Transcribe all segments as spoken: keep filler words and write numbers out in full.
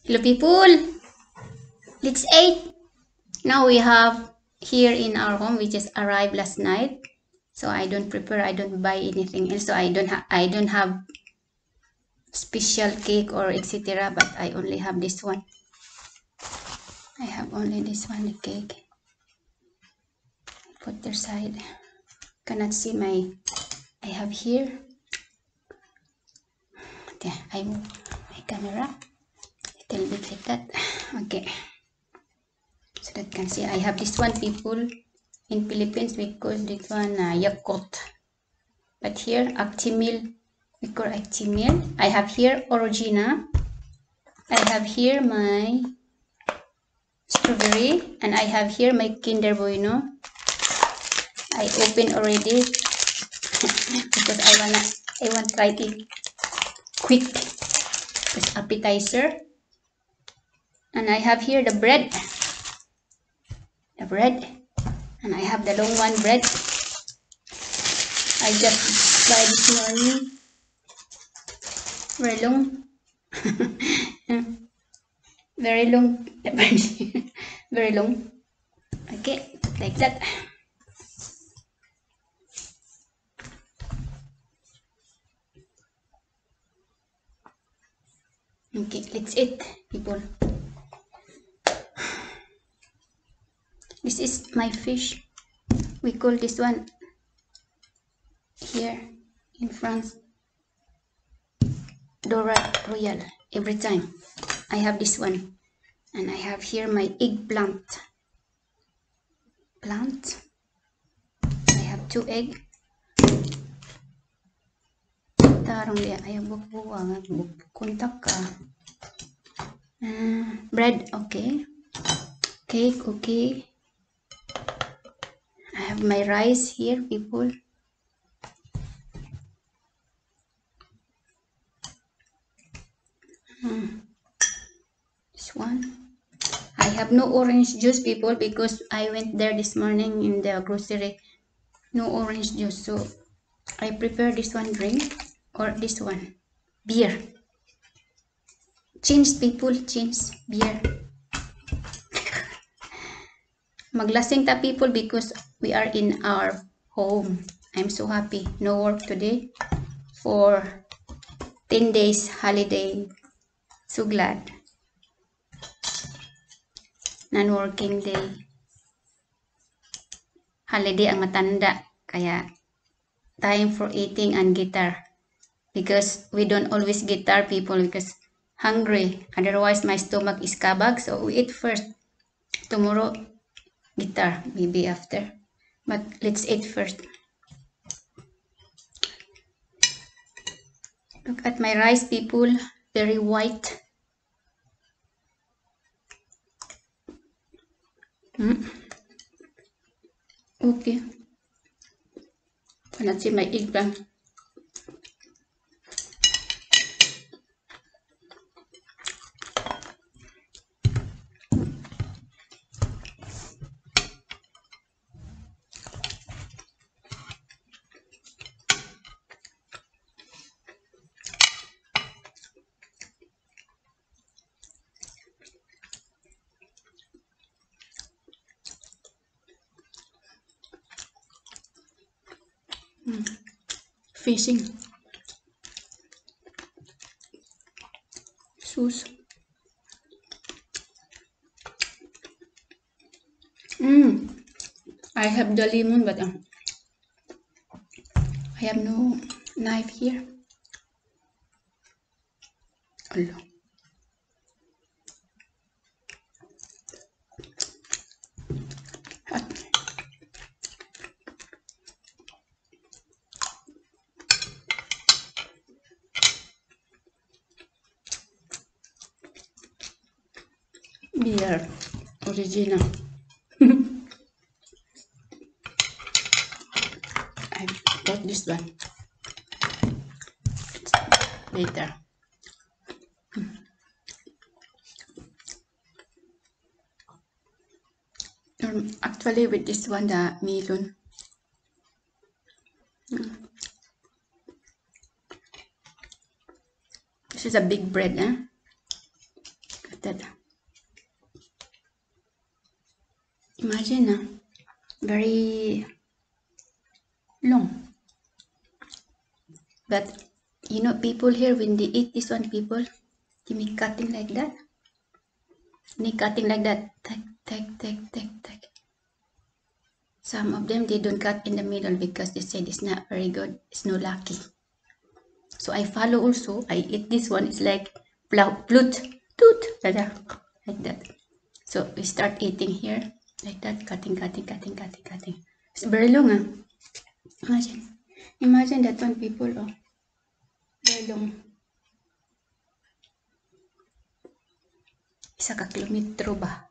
Hello people, let's eat. Now we have here in our home, we just arrived last night. So I don't prepare, I don't buy anything else. So I don't have I don't have special cake or et cetera. But I only have this one. I have only this one, the cake. Put their side. Cannot see my I have here. Okay, I move my camera. Little bit like that. Okay. So that can see I have this one people in Philippines we call this one uh, Yakult, but here Actimel we call Actimel. I have here Orogina. I have here my strawberry, and I have here my Kinder Bueno. I open already because I wanna I want to try it quick as appetizer. And I have here the bread, the bread, and I have the long one bread. I just buy this morning. Very long. Very long. Very long. Okay, like that. Okay, let's eat, people. This is my fish. We call this one here in France Dorade Royale. Every time I have this one, and I have here my eggplant. Plant. I have two egg. Tarong dia ayaw bukbuwang kontak ka. Uh, bread, okay. Cake, okay. I have my rice here, people. Hmm. This one. I have no orange juice, people, because I went there this morning in the grocery. No orange juice, so I prepare this one drink or this one beer. Change, people, change beer. Maglasing ta, people, because we are in our home. I'm so happy. No work today for ten days holiday. So glad. Non-working day. Holiday ang matanda. Kaya time for eating and guitar. Because we don't always guitar, people, because hungry. Otherwise, my stomach is kabag. So we eat first. Tomorrow, guitar. Maybe after. But let's eat first. Look at my rice, people. Very white. Mm. Okay. Cannot see my eggplant. Mm. Fishing. Sauce. Mm. I have the lemon, but um, I have no knife here. Allah. Hot. Beer. Original. I got this one later. Um, actually, with this one, the melon. Mm. This is a big bread, eh? like that. Imagine, uh, very long. But you know, people here when they eat this one, people give me cutting like that. Me cutting like that. Tack, tack, tack, tack, tack. Some of them they don't cut in the middle because they said it's not very good. It's no lucky. So I follow also. I eat this one. It's like plut, toot, like that. So we start eating here like that, cutting, cutting, cutting, cutting, cutting. It's very long, ah. Imagine, imagine that one people, oh, very long. Isa ka kilometro ba?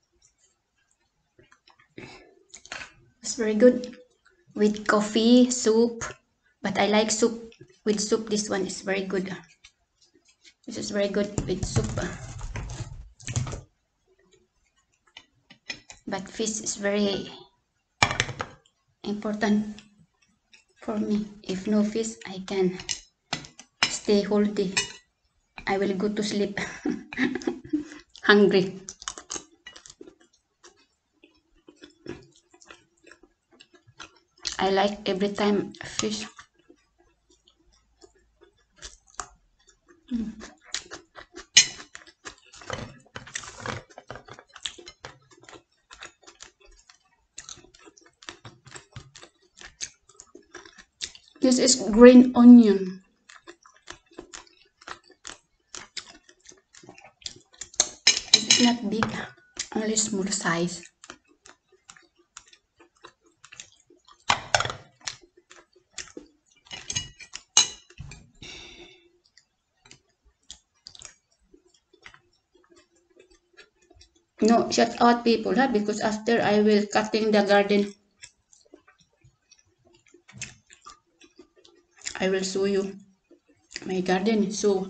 It's very good with coffee, soup. But I like soup. With soup, this one is very good. This is very good with soup. But fish is very important for me. If no fish, I can stay whole day. I will go to sleep. Hungry. I like every time fish. Mm. This is green onion. It's not big, only small size. No, shut out people, huh? Because after I will cutting the garden. I will show you my garden. So,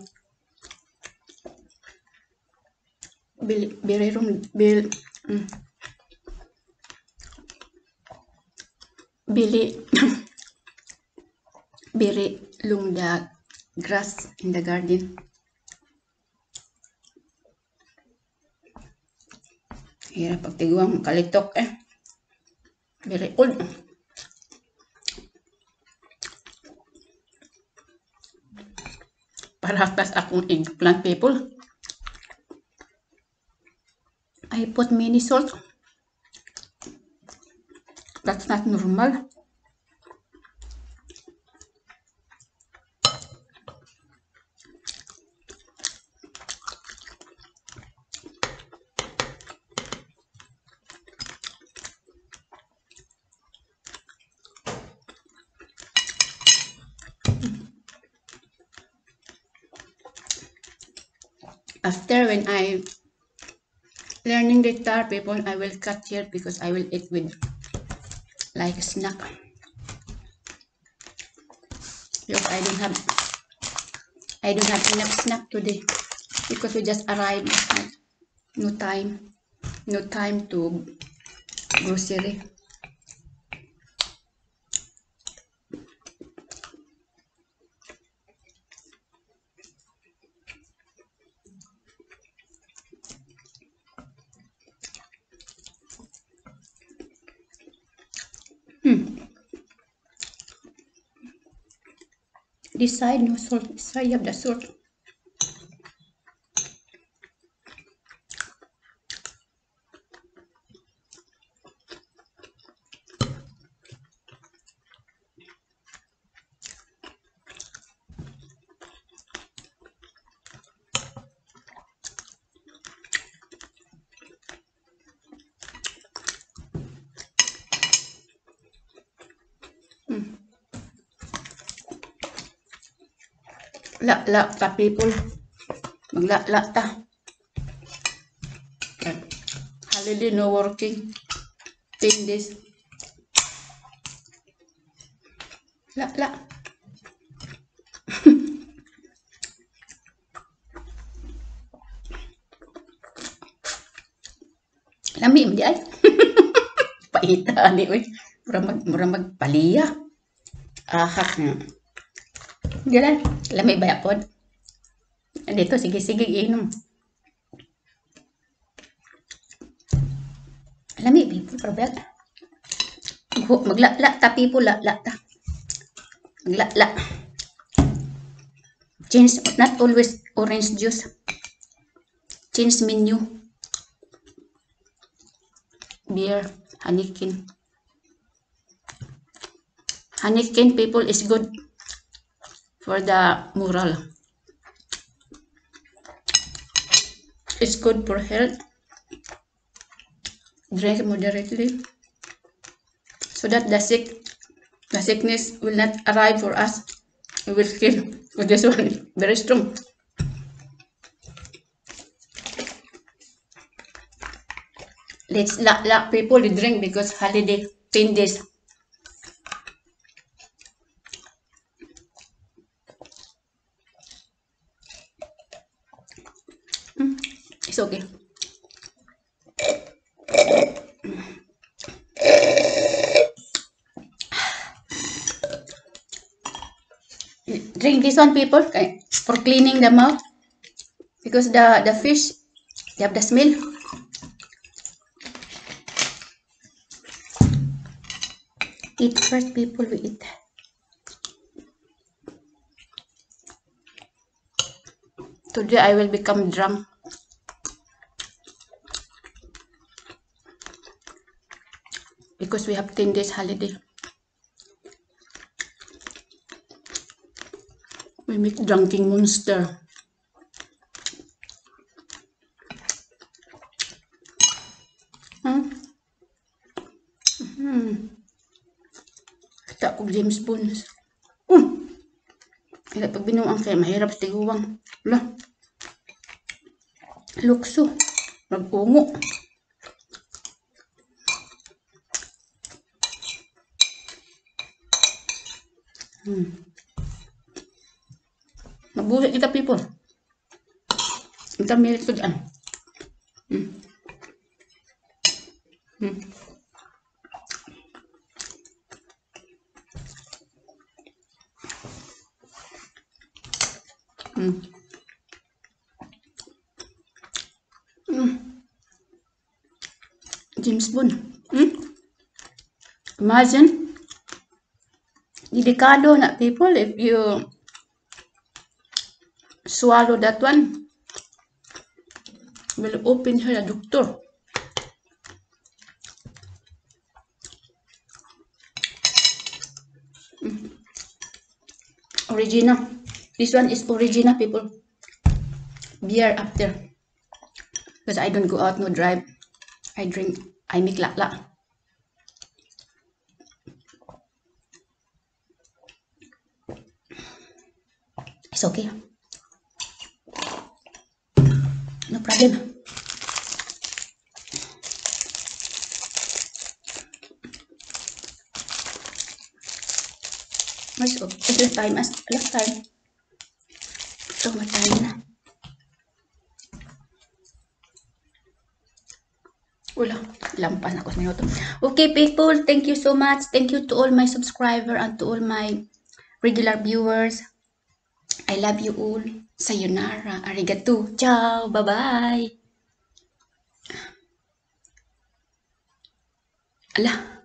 bil, birerong, bil, mm, bili, biri lung the grass in the garden. Hirap pagtiguang kalitok eh. Very old. Paratas akong eggplant people. I put mini salt. That's not normal. After when I learning guitar people, I will cut here because I will eat with like a snack. Because I don't have I don't have enough snack today because we just arrived. No time, no time to grocery. Hmm. This side no salt. This side you have the salt. Hmm. La-la ta people. Magla-la ta. Holiday no working. Think this. La-la. Lami mo di ay. Paita ni oy. Mura mag mura magpaliya. Ahak. Diyan. Lami ba yapod? Dito sige sige inom. Probet. Magla-la ta people, la-la ta. Magla-la. Change, not always orange juice. Change menu. Beer, Heineken. Heineken people is good for the moral. It's good for health. Drink moderately so that the sick, the sickness will not arrive for us. We will kill with this one. Very strong. Let's let, let people drink because holiday ten days. Mm, it's okay. Drink this one, people, okay, for cleaning the mouth because the the fish, they have the smell. Eat first, people, we eat. Today I will become drunk. Because we have ten days holiday. We make drinking monster. Hmm? Hmm. Kita ko James Bond. Hmm. Kaya pag binuang kaya mahirap sa tiguwang. Wala. Lukso. Mag-ungo. Hmm. Mabuhi kita, people. Kita milik ko dyan. Hmm. Hmm. Hmm. Hmm. James Bond. Hmm. Imagine. Delicado na, people, if you swallow that one. Will open her a doctor. Mm. Original. This one is original, people. Beer after. Because I don't go out, no drive. I drink. I make la-la. It's okay. No problem. Mas okay. Last time, as last time. So matay na. Wala, lampas na ako sa minuto. Okay, people, thank you so much. Thank you to all my subscribers and to all my regular viewers. I love you all. Sayonara. Arigato. Ciao. Bye-bye. Ala.